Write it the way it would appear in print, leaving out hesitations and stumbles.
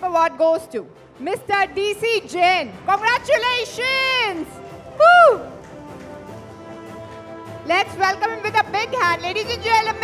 Leadership Award goes to Mr. DC Jain. Congratulations! Woo! Let's welcome him with a big hand, ladies and gentlemen.